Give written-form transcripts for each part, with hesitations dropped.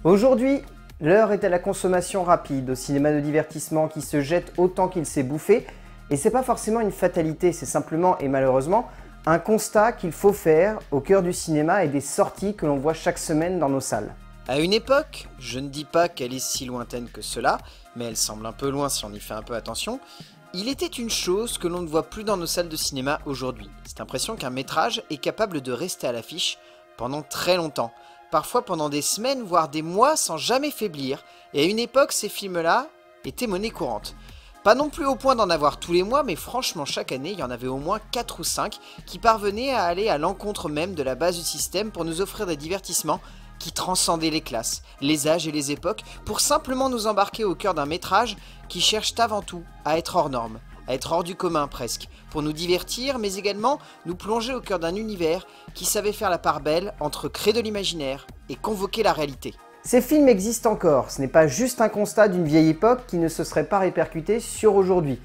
Aujourd'hui, l'heure est à la consommation rapide, au cinéma de divertissement qui se jette autant qu'il sait bouffer, et c'est pas forcément une fatalité, c'est simplement et malheureusement un constat qu'il faut faire au cœur du cinéma et des sorties que l'on voit chaque semaine dans nos salles. À une époque, je ne dis pas qu'elle est si lointaine que cela, mais elle semble un peu loin si on y fait un peu attention, il était une chose que l'on ne voit plus dans nos salles de cinéma aujourd'hui. Cette impression qu'un métrage est capable de rester à l'affiche pendant très longtemps, parfois pendant des semaines voire des mois sans jamais faiblir, et à une époque ces films-là étaient monnaie courante. Pas non plus au point d'en avoir tous les mois, mais franchement chaque année il y en avait au moins 4 ou 5 qui parvenaient à aller à l'encontre même de la base du système pour nous offrir des divertissements qui transcendaient les classes, les âges et les époques, pour simplement nous embarquer au cœur d'un métrage qui cherche avant tout à être hors norme, à être hors du commun presque, pour nous divertir mais également nous plonger au cœur d'un univers qui savait faire la part belle entre créer de l'imaginaire et convoquer la réalité. Ces films existent encore, ce n'est pas juste un constat d'une vieille époque qui ne se serait pas répercuté sur aujourd'hui.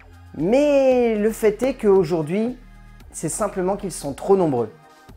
Mais le fait est qu'aujourd'hui, c'est simplement qu'ils sont trop nombreux.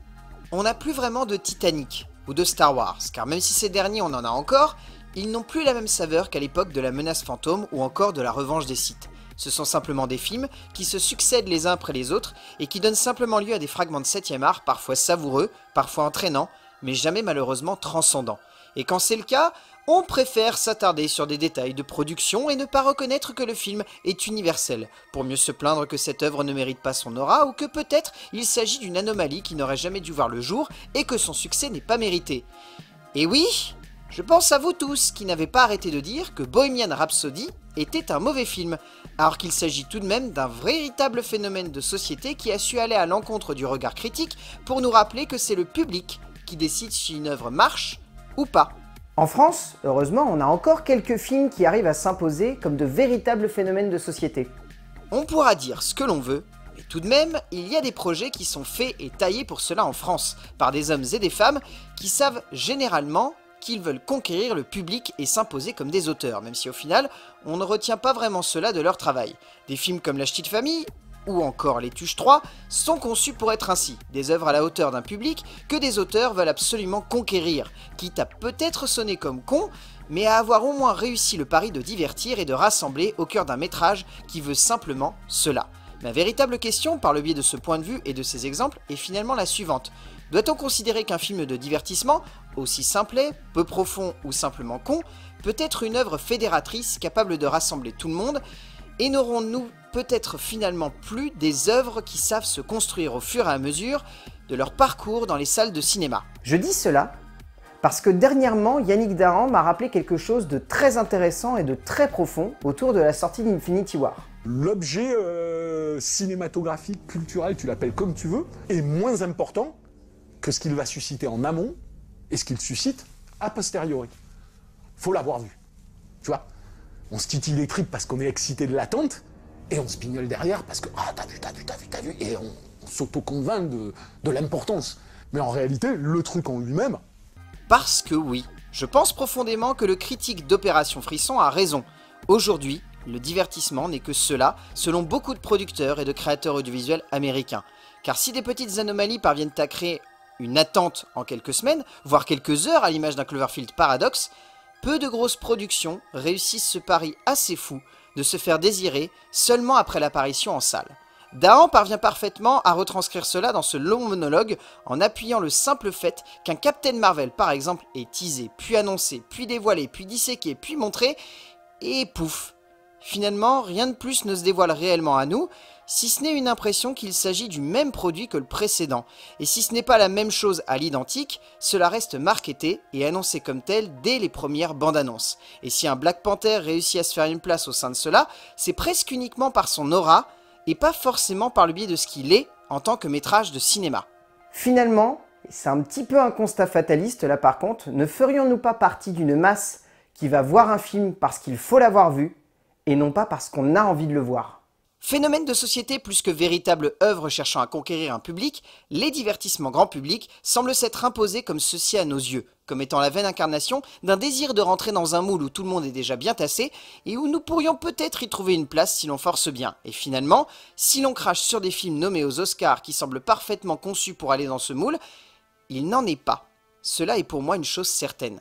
On n'a plus vraiment de Titanic ou de Star Wars, car même si ces derniers on en a encore, ils n'ont plus la même saveur qu'à l'époque de la menace fantôme ou encore de la revanche des Sith. Ce sont simplement des films qui se succèdent les uns après les autres et qui donnent simplement lieu à des fragments de 7e art parfois savoureux, parfois entraînants, mais jamais malheureusement transcendants. Et quand c'est le cas, on préfère s'attarder sur des détails de production et ne pas reconnaître que le film est universel, pour mieux se plaindre que cette œuvre ne mérite pas son aura ou que peut-être il s'agit d'une anomalie qui n'aurait jamais dû voir le jour et que son succès n'est pas mérité. Et oui, je pense à vous tous qui n'avez pas arrêté de dire que Bohemian Rhapsody était un mauvais film, alors qu'il s'agit tout de même d'un véritable phénomène de société qui a su aller à l'encontre du regard critique pour nous rappeler que c'est le public qui décide si une œuvre marche ou pas. En France, heureusement, on a encore quelques films qui arrivent à s'imposer comme de véritables phénomènes de société. On pourra dire ce que l'on veut, mais tout de même, il y a des projets qui sont faits et taillés pour cela en France, par des hommes et des femmes qui savent généralement qu'ils veulent conquérir le public et s'imposer comme des auteurs, même si au final, on ne retient pas vraiment cela de leur travail. Des films comme La Ch'tite Famille, ou encore Les Tuches 3, sont conçus pour être ainsi, des œuvres à la hauteur d'un public que des auteurs veulent absolument conquérir, quitte à peut-être sonner comme con, mais à avoir au moins réussi le pari de divertir et de rassembler au cœur d'un métrage qui veut simplement cela. Ma véritable question, par le biais de ce point de vue et de ces exemples, est finalement la suivante. Doit-on considérer qu'un film de divertissement, aussi simplet, peu profond ou simplement con, peut être une œuvre fédératrice capable de rassembler tout le monde, et n'aurons-nous peut-être finalement plus des œuvres qui savent se construire au fur et à mesure de leur parcours dans les salles de cinéma? Je dis cela parce que dernièrement, Yannick Dahan m'a rappelé quelque chose de très intéressant et de très profond autour de la sortie d'Infinity War. L'objet cinématographique, culturel, tu l'appelles comme tu veux, est moins important que ce qu'il va susciter en amont et ce qu'il suscite a posteriori. Faut l'avoir vu, tu vois. On se titille les tripes parce qu'on est excité de l'attente, et on se pignole derrière parce que « Ah, t'as vu », et on s'auto-convainc de l'importance. Mais en réalité, le truc en lui-même... Parce que oui, je pense profondément que le critique d'Opération Frisson a raison. Aujourd'hui, le divertissement n'est que cela, selon beaucoup de producteurs et de créateurs audiovisuels américains. Car si des petites anomalies parviennent à créer une attente en quelques semaines, voire quelques heures à l'image d'un Cloverfield Paradox, peu de grosses productions réussissent ce pari assez fou de se faire désirer seulement après l'apparition en salle. Dahan parvient parfaitement à retranscrire cela dans ce long monologue en appuyant le simple fait qu'un Captain Marvel par exemple est teasé, puis annoncé, puis dévoilé, puis disséqué, puis montré, et pouf. Finalement, rien de plus ne se dévoile réellement à nous, si ce n'est une impression qu'il s'agit du même produit que le précédent. Et si ce n'est pas la même chose à l'identique, cela reste marketé et annoncé comme tel dès les premières bandes annonces. Et si un Black Panther réussit à se faire une place au sein de cela, c'est presque uniquement par son aura, et pas forcément par le biais de ce qu'il est en tant que métrage de cinéma. Finalement, et c'est un petit peu un constat fataliste là par contre, ne ferions-nous pas partie d'une masse qui va voir un film parce qu'il faut l'avoir vu, et non pas parce qu'on a envie de le voir? Phénomène de société plus que véritable œuvre cherchant à conquérir un public, les divertissements grand public semblent s'être imposés comme ceci à nos yeux, comme étant la vaine incarnation d'un désir de rentrer dans un moule où tout le monde est déjà bien tassé et où nous pourrions peut-être y trouver une place si l'on force bien. Et finalement, si l'on crache sur des films nommés aux Oscars qui semblent parfaitement conçus pour aller dans ce moule, il n'en est pas. Cela est pour moi une chose certaine.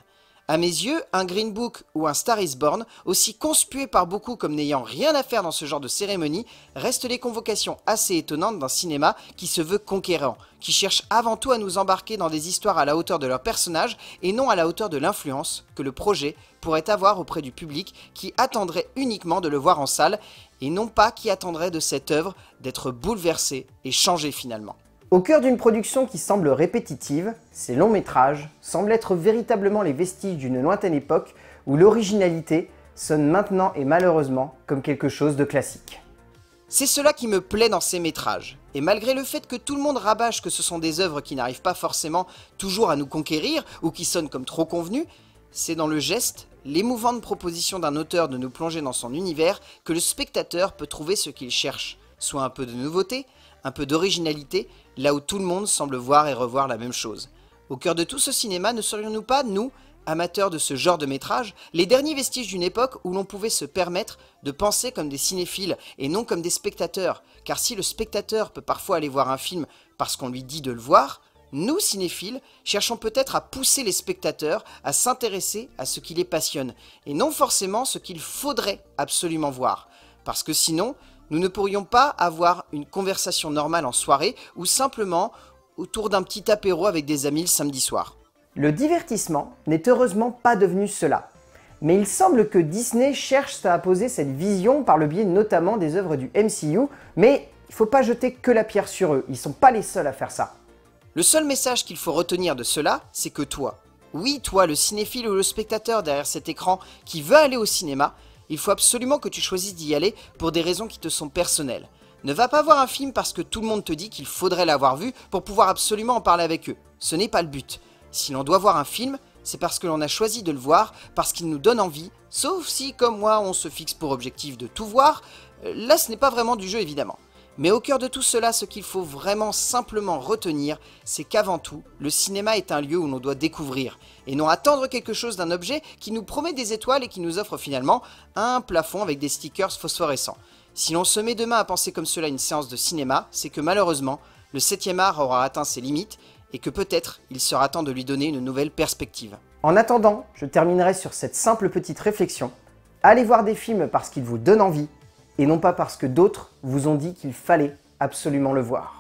À mes yeux, un Green Book ou un Star is Born, aussi conspués par beaucoup comme n'ayant rien à faire dans ce genre de cérémonie, restent les convocations assez étonnantes d'un cinéma qui se veut conquérant, qui cherche avant tout à nous embarquer dans des histoires à la hauteur de leurs personnages et non à la hauteur de l'influence que le projet pourrait avoir auprès du public qui attendrait uniquement de le voir en salle et non pas qui attendrait de cette œuvre d'être bouleversée et changée finalement. Au cœur d'une production qui semble répétitive, ces longs métrages semblent être véritablement les vestiges d'une lointaine époque où l'originalité sonne maintenant et malheureusement comme quelque chose de classique. C'est cela qui me plaît dans ces métrages, et malgré le fait que tout le monde rabâche que ce sont des œuvres qui n'arrivent pas forcément toujours à nous conquérir ou qui sonnent comme trop convenues, c'est dans le geste, l'émouvante proposition d'un auteur de nous plonger dans son univers que le spectateur peut trouver ce qu'il cherche, soit un peu de nouveauté, un peu d'originalité, là où tout le monde semble voir et revoir la même chose. Au cœur de tout ce cinéma, ne serions-nous pas, nous, amateurs de ce genre de métrage, les derniers vestiges d'une époque où l'on pouvait se permettre de penser comme des cinéphiles et non comme des spectateurs? Car si le spectateur peut parfois aller voir un film parce qu'on lui dit de le voir, nous, cinéphiles, cherchons peut-être à pousser les spectateurs à s'intéresser à ce qui les passionne, et non forcément ce qu'il faudrait absolument voir. Parce que sinon, nous ne pourrions pas avoir une conversation normale en soirée ou simplement autour d'un petit apéro avec des amis le samedi soir. Le divertissement n'est heureusement pas devenu cela. Mais il semble que Disney cherche à imposer cette vision par le biais notamment des œuvres du MCU, mais il ne faut pas jeter que la pierre sur eux, ils ne sont pas les seuls à faire ça. Le seul message qu'il faut retenir de cela, c'est que toi, oui toi le cinéphile ou le spectateur derrière cet écran qui veut aller au cinéma, il faut absolument que tu choisisses d'y aller pour des raisons qui te sont personnelles. Ne va pas voir un film parce que tout le monde te dit qu'il faudrait l'avoir vu pour pouvoir absolument en parler avec eux. Ce n'est pas le but. Si l'on doit voir un film, c'est parce que l'on a choisi de le voir, parce qu'il nous donne envie, sauf si, comme moi, on se fixe pour objectif de tout voir. Là, ce n'est pas vraiment du jeu, évidemment. Mais au cœur de tout cela, ce qu'il faut vraiment simplement retenir, c'est qu'avant tout, le cinéma est un lieu où l'on doit découvrir, et non attendre quelque chose d'un objet qui nous promet des étoiles et qui nous offre finalement un plafond avec des stickers phosphorescents. Si l'on se met demain à penser comme cela une séance de cinéma, c'est que malheureusement, le 7e art aura atteint ses limites, et que peut-être il sera temps de lui donner une nouvelle perspective. En attendant, je terminerai sur cette simple petite réflexion. Allez voir des films parce qu'ils vous donnent envie, et non pas parce que d'autres vous ont dit qu'il fallait absolument le voir.